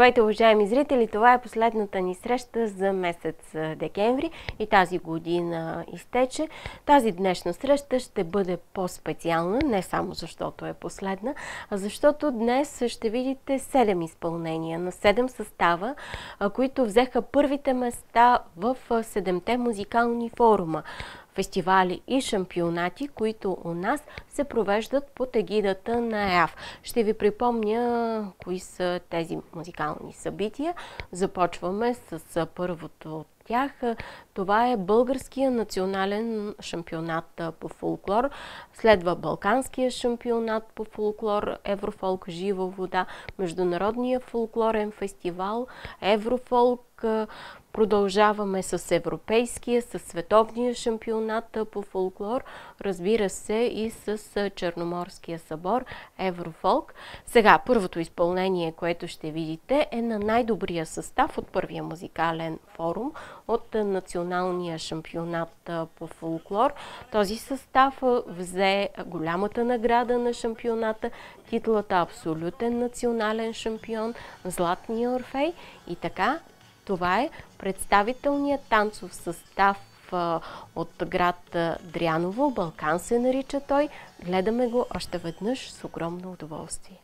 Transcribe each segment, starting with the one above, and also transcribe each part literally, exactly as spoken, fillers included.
Здравейте, уважаеми зрители! Това е последната ни среща за месец декември и тази година изтече. Тази днешна среща ще бъде по-специална, не само защото е последна, а защото днес ще видите седем изпълнения на седем състава, които взеха първите места в седемте музикални форума, фестивали и шампионати, които у нас се провеждат под егидата на ЕАФ. Ще ви припомня кои са тези музикални събития. Започваме с първото от тях. Това е Българския национален шампионат по фолклор. Следва Балканския шампионат по фолклор, Еврофолк Жива вода, Международния фолклорен фестивал, Еврофолк. Продължаваме с Европейския, с Световния шампионат по фолклор, разбира се и с Черноморския събор, Еврофолк. Сега, първото изпълнение, което ще видите, е на най-добрия състав от първия музикален форум от Националния шампионат по фолклор. Този състав взе голямата награда на шампионата, титлата Абсолютен национален шампион, Златния Орфей и така. Това е представителният танцов състав а, от град Дряново. Балкан се нарича той. Гледаме го още веднъж с огромно удоволствие.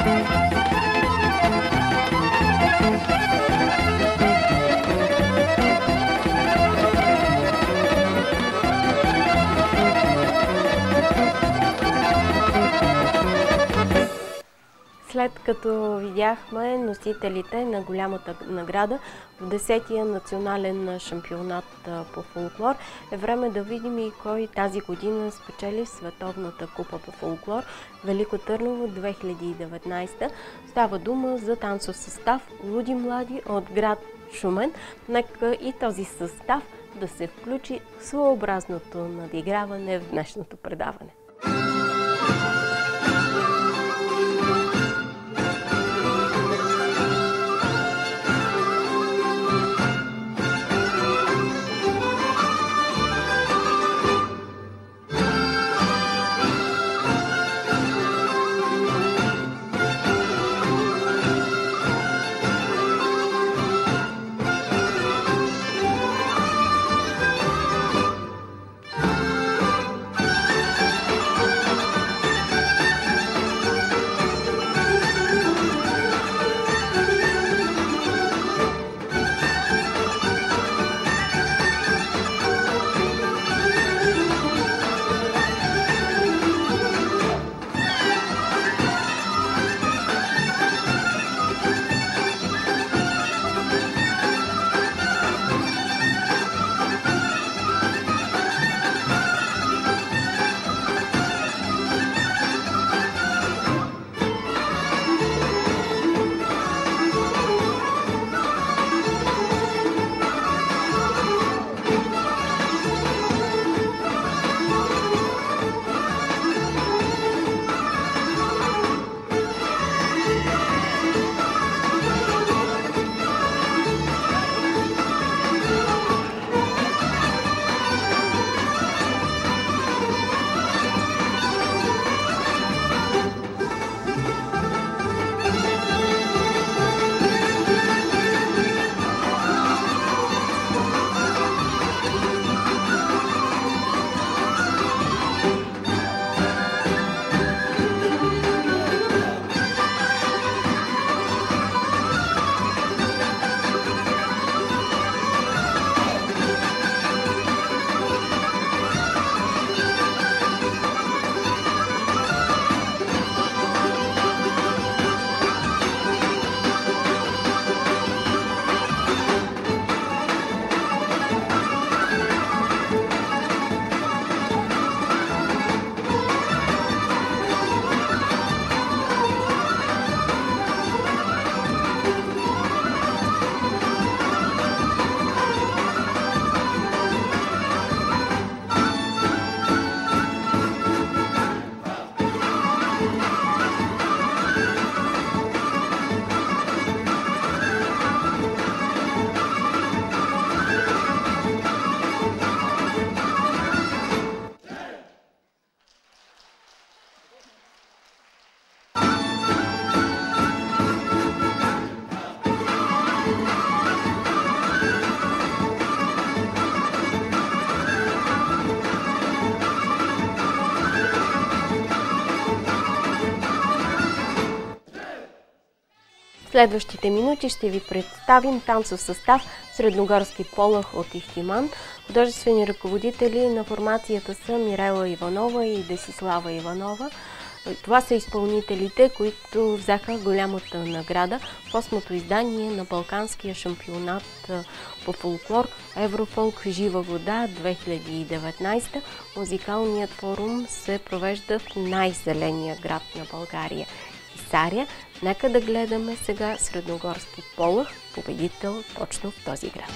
След като видяхме носителите на голямата награда в десетия национален шампионат по фолклор, е време да видим и кой тази година спечели Световната купа по фолклор Велико Търново две хиляди и деветнадесета. Става дума за танцов състав Луди млади от град Шумен. Нека и този състав да се включи в своеобразното надиграване в днешното предаване. следващите минути ще ви представим танцов състав Средногорски полъх от Ихтиман. Художествени ръководители на формацията са Мирела Иванова и Десислава Иванова. Това са изпълнителите, които взеха голямата награда в осмото издание на Балканския шампионат по фолклор Еврофолк Жива вода две хиляди и деветнадесета. Музикалният форум се провежда в най-зеления град на България – Хисаря. Нека да гледаме сега Средногорски полъх, победител точно в този град.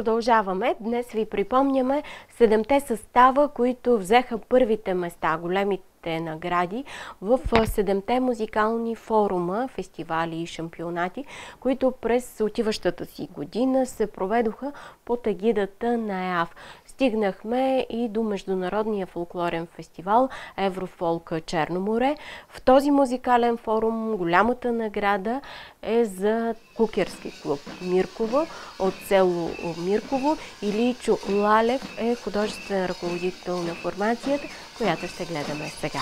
продължаваме. Днес ви припомняме седемте състава, които взеха първите места, големите награди в седемте музикални форума, фестивали и шампионати, които през отиващата си година се проведоха под егидата на ЕАФ. Стигнахме и до Международния фолклорен фестивал Еврофолк Черно море. В този музикален форум голямата награда е за кукерски клуб Мирково от село Мирково. Илийчо Лалев е художествен ръководител на формацията, която ще гледаме сега.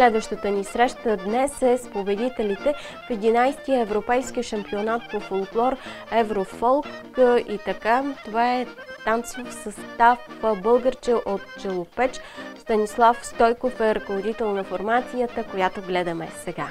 Следващата ни среща днес е с победителите в единайсетия европейски шампионат по фолклор Еврофолк и така. Това е танцов състав българче от Челопеч. Станислав Стойков е ръководител на формацията, която гледаме сега.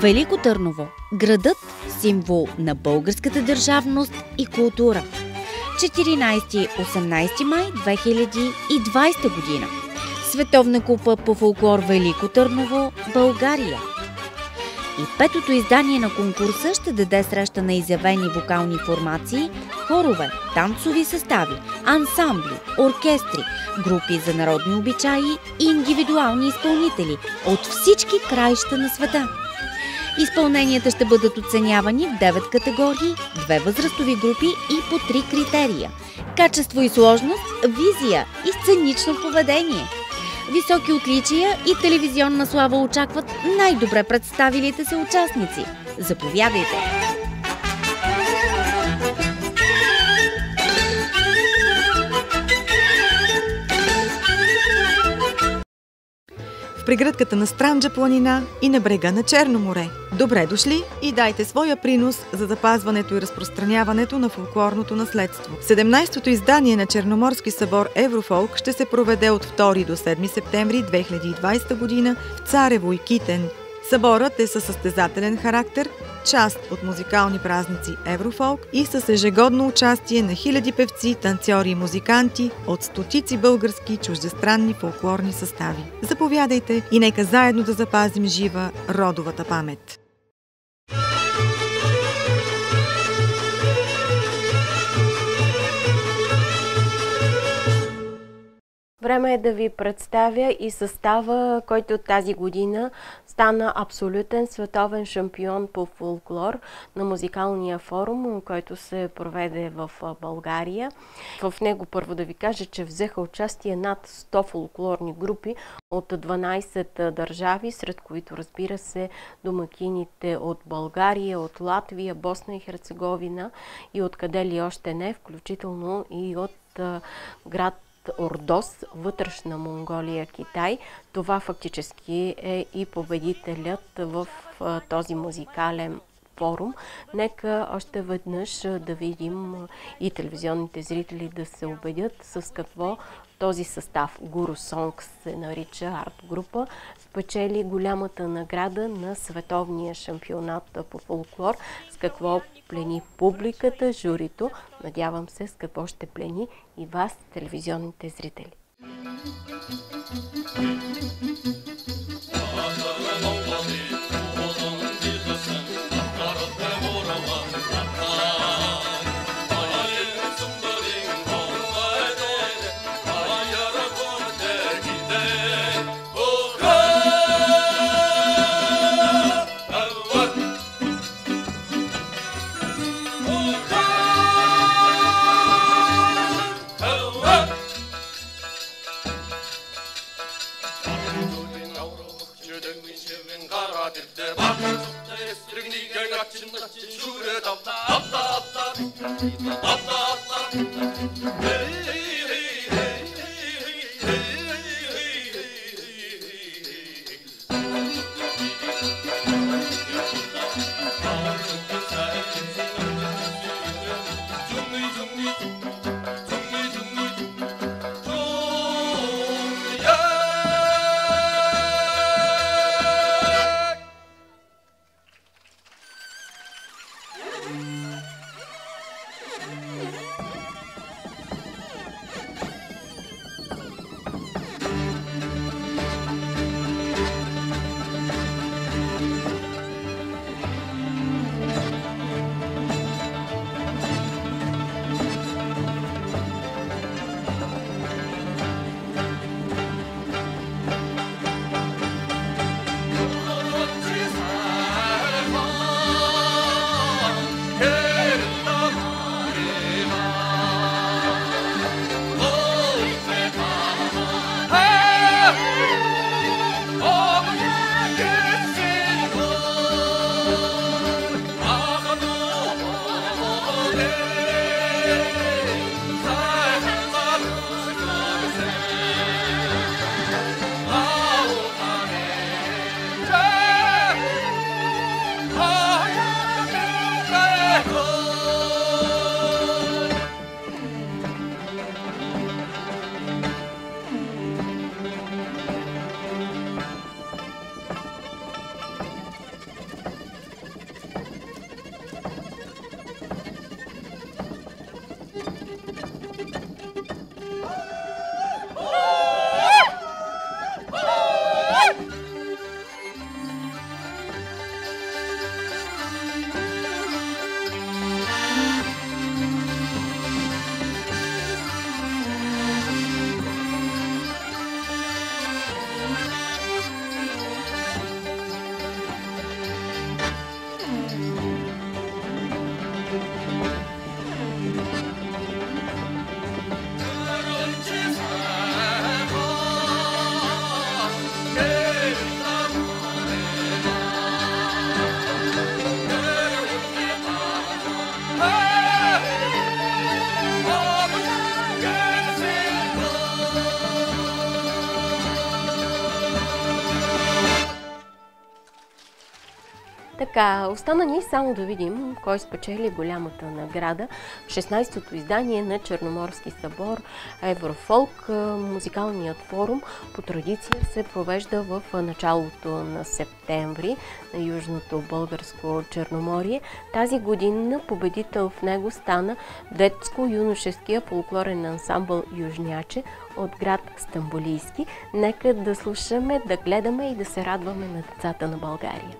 Велико Търново – градът, символ на българската държавност и култура. четиринайсети-осемнайсети май две хиляди и двайсета година. Световна купа по фолклор Велико Търново, България. И петото издание на конкурса ще даде среща на изявени вокални формации, хорове, танцови състави, ансамбли, оркестри, групи за народни обичаи и индивидуални изпълнители от всички краища на света. Изпълненията ще бъдат оценявани в девет категории, две възрастови групи и по три критерия – качество и сложност, визия и сценично поведение. Високи отличия и телевизионна слава очакват най-добре представилите се участници. Заповядайте! В прегръдката на Странджа планина и на брега на Черно море. Добре дошли и дайте своя принос за запазването и разпространяването на фолклорното наследство. седемнайсетото издание на Черноморски събор Еврофолк ще се проведе от втори до седми септември две хиляди и двайсета година в Царево и Китен. Съборът е със състезателен характер, част от музикални празници Еврофолк и с ежегодно участие на хиляди певци, танцори и музиканти от стотици български и чуждестранни фолклорни състави. Заповядайте и нека заедно да запазим жива родовата памет. Време е да ви представя и състава, който тази година стана абсолютен световен шампион по фолклор на музикалния форум, който се проведе в България. В него първо да ви кажа, че взеха участие над сто фолклорни групи от дванайсет държави, сред които разбира се домакините от България, от Латвия, Босна и Херцеговина и откъде ли още не, включително и от град Ордос, вътрешна Монголия, Китай. Това фактически е и победителят в този музикален форум. Нека още веднъж да видим и телевизионните зрители да се убедят с какво този състав, Гуру Сонгс се нарича арт-група, спечели голямата награда на световния шампионат по фолклор. С какво плени публиката, журито, надявам се с какво ще плени и вас, телевизионните зрители. Така, остана ни само да видим кой спечели голямата награда в шестнайсетото издание на Черноморски събор Еврофолк. Музикалният форум по традиция се провежда в началото на септември на Южното българско Черноморие. Тази година победител в него стана детско-юношеския фолклорен ансамбъл Южняче от град Стамболийски. Нека да слушаме, да гледаме и да се радваме на децата на България.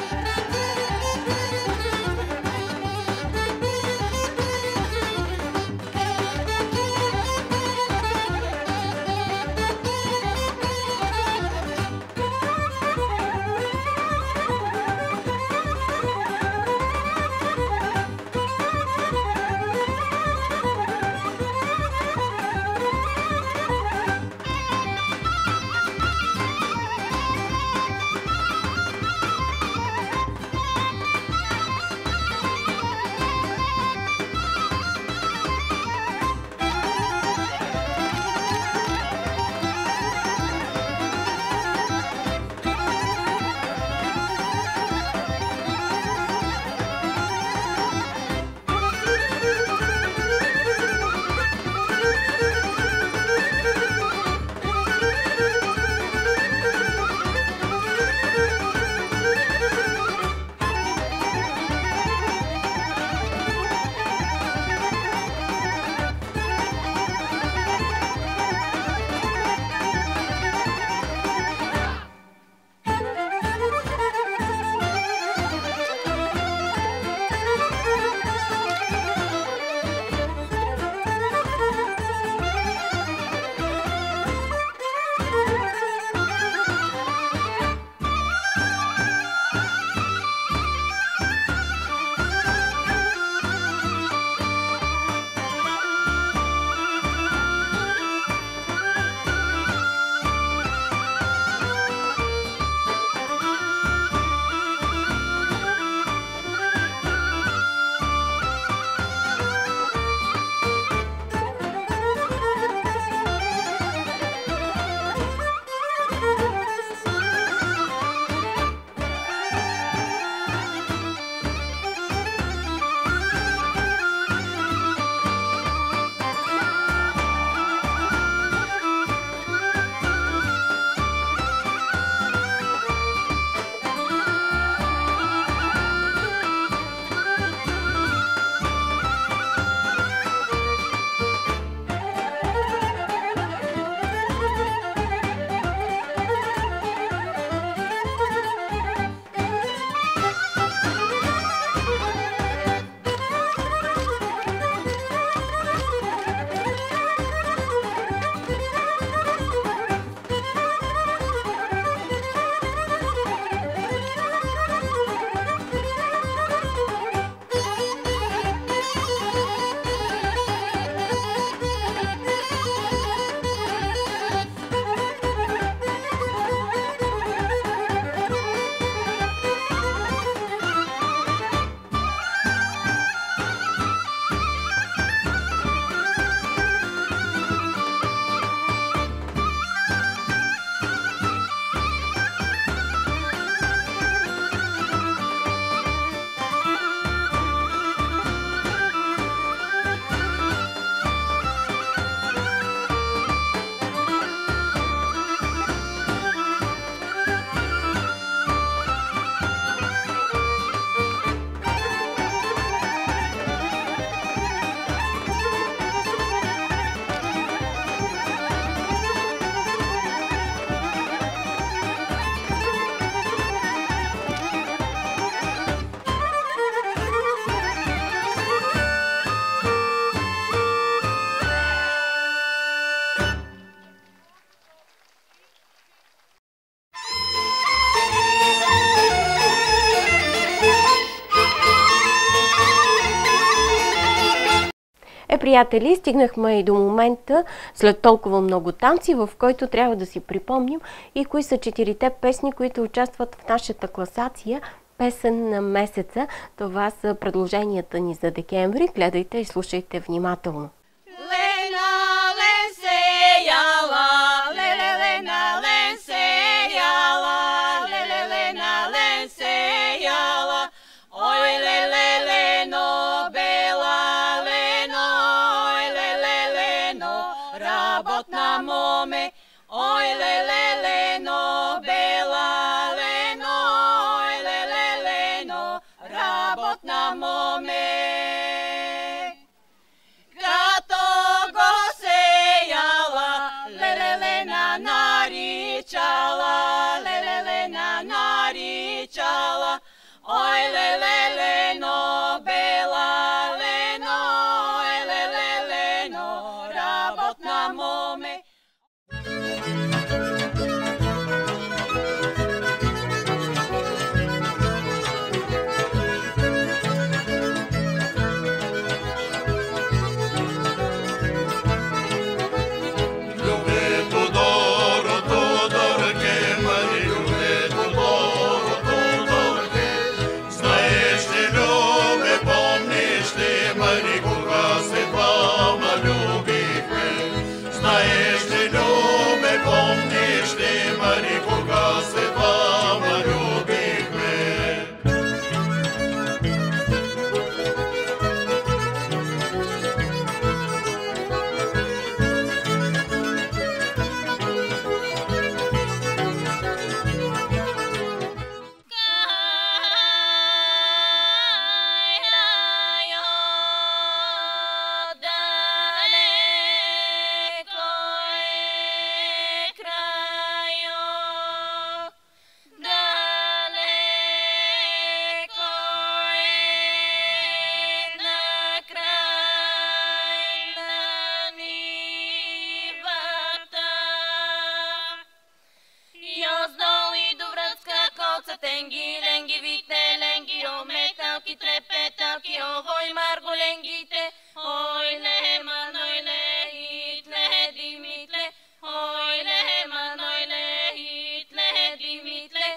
Е, приятели, стигнахме и до момента, след толкова много танци, в който трябва да си припомним и кои са четирите песни, които участват в нашата класация Песен на месеца. Това са предложенията ни за декември. Гледайте и слушайте внимателно. Лена, лен се яла, леле, лена, лен се яла, леле, лена, лен се яла. работна моме, ой леле лено, бела лено, ой леле лено, работна моме. Като го сеяла, леле лена наричала, леле лена наричала, ой леле лено, бела лено, ой леле лено, работна моме. Тенги, ленги, вите, ленги, о металки, трепеталки, овой марголенгите, ой лема, ной ле, итле, димитле, ой лема, ной ле, итле, димитле.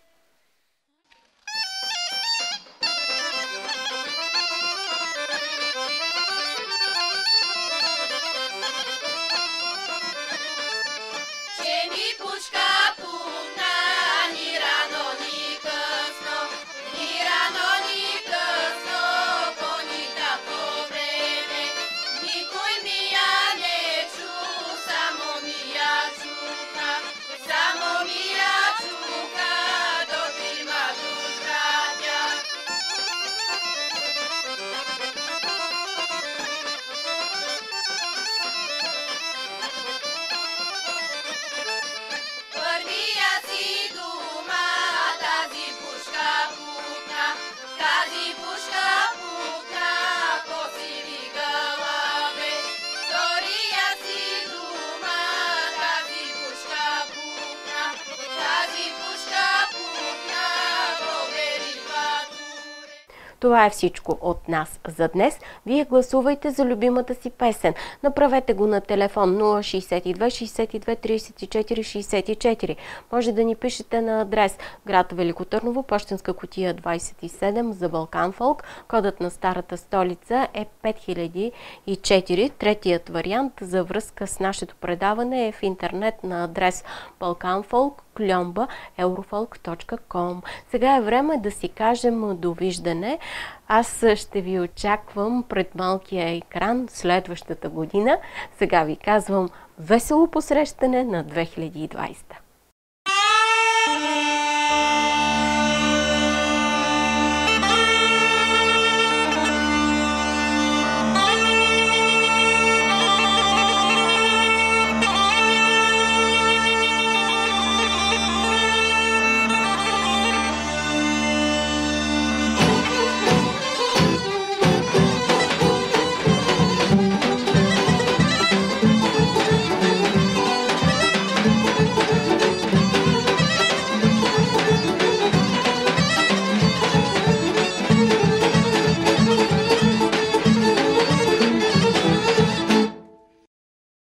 Че ми пушка пукна, ни рано, ни късно, ни рано, ни късно, по ни тако време. Никой ми я не чу, само ми я чука, само ми я чука, до трима душ братя. Първия си дума, тази пушка пукна, тази пушка пукна, по сиви гълъбе. Втория си дума, тази пушка пукна, тази пушка пукна, по бели патуре. Това е всичко от нас за днес. Вие гласувайте за любимата си песен. Направете го на телефон нула шейсет и две, шейсет и две, трийсет и четири, шейсет и четири. Може да ни пишете на адрес град Велико Търново, пощенска кутия двайсет и седем за Балкан Фолк. Кодът на старата столица е пет хиляди и четири. Третият вариант за връзка с нашето предаване е в интернет на адрес Балкан Фолк, кльомба, еврофолк точка ком. Сега е време да си кажем довиждане. Аз ще ви очаквам пред малкия екран следващата година. Сега ви казвам весело посрещане на две хиляди и двайсета.